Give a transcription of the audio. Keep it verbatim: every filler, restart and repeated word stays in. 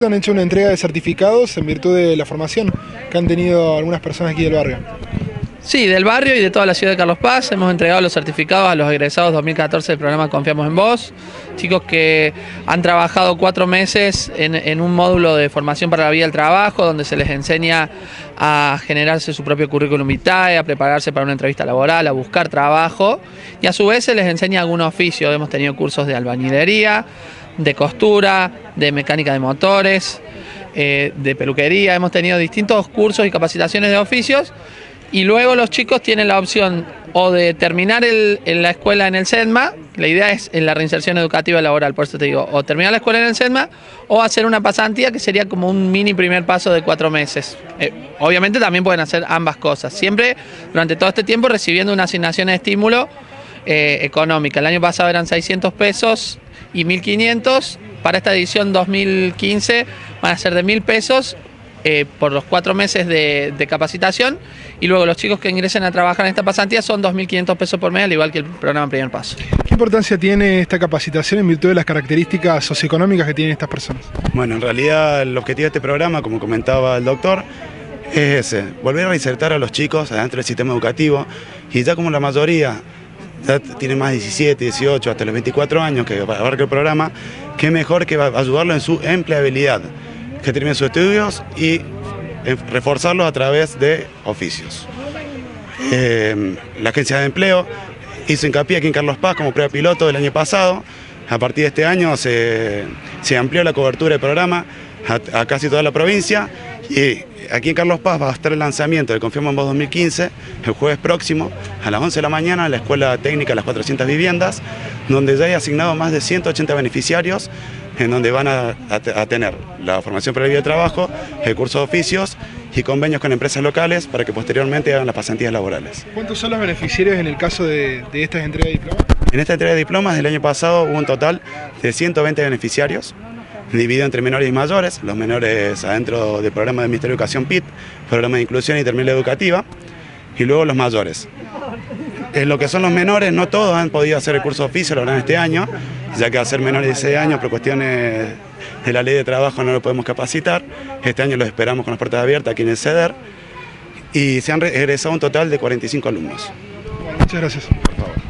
Han hecho una entrega de certificados en virtud de la formación que han tenido algunas personas aquí del barrio. Sí, del barrio y de toda la ciudad de Carlos Paz hemos entregado los certificados a los egresados dos mil catorce del programa Confiamos en Vos, chicos que han trabajado cuatro meses en, en un módulo de formación para la vida del trabajo, donde se les enseña a generarse su propio currículum vitae, a prepararse para una entrevista laboral, a buscar trabajo, y a su vez se les enseña algún oficio. Hemos tenido cursos de albañilería, de costura, de mecánica de motores, eh, de peluquería. Hemos tenido distintos cursos y capacitaciones de oficios. Y luego los chicos tienen la opción o de terminar el, en la escuela en el SEDMA, la idea es en la reinserción educativa laboral, por eso te digo, o terminar la escuela en el SEDMA o hacer una pasantía que sería como un mini primer paso de cuatro meses. Eh, obviamente también pueden hacer ambas cosas, siempre durante todo este tiempo recibiendo una asignación de estímulo eh, económica. El año pasado eran seiscientos pesos y mil quinientos, para esta edición dos mil quince van a ser de mil pesos. Eh, por los cuatro meses de, de capacitación, y luego los chicos que ingresen a trabajar en esta pasantía son dos mil quinientos pesos por mes, al igual que el programa Primer Paso. ¿Qué importancia tiene esta capacitación en virtud de las características socioeconómicas que tienen estas personas? Bueno, en realidad el objetivo de este programa, como comentaba el doctor, es ese, volver a reinsertar a los chicos adentro del sistema educativo, y ya como la mayoría ya tiene más de diecisiete, dieciocho, hasta los veinticuatro años que abarca el programa, qué mejor que ayudarlo en su empleabilidad, que terminen sus estudios y reforzarlos a través de oficios. Eh, la Agencia de Empleo hizo hincapié aquí en Carlos Paz como prueba piloto del año pasado. A partir de este año se, se amplió la cobertura del programa a, a casi toda la provincia, y aquí en Carlos Paz va a estar el lanzamiento de Confiamos en Vos dos mil quince el jueves próximo a las once de la mañana en la Escuela Técnica Las cuatrocientas Viviendas, donde ya hay asignado más de ciento ochenta beneficiarios, en donde van a, a, a tener la formación para la vida de trabajo, el curso de oficios y convenios con empresas locales para que posteriormente hagan las pasantías laborales. ¿Cuántos son los beneficiarios en el caso de, de estas entregas de diplomas? En esta entrega de diplomas del año pasado hubo un total de ciento veinte beneficiarios, dividido entre menores y mayores, los menores adentro del programa del Ministerio de Educación P I T, programa de inclusión y terminal educativa, y luego los mayores. En lo que son los menores, no todos han podido hacer el curso de oficio, lo harán este año, ya que al ser menores de dieciséis años, por cuestiones de la ley de trabajo no lo podemos capacitar. Este año los esperamos con las puertas abiertas aquí en el CEDER, y se han egresado un total de cuarenta y cinco alumnos. Muchas gracias. Por favor.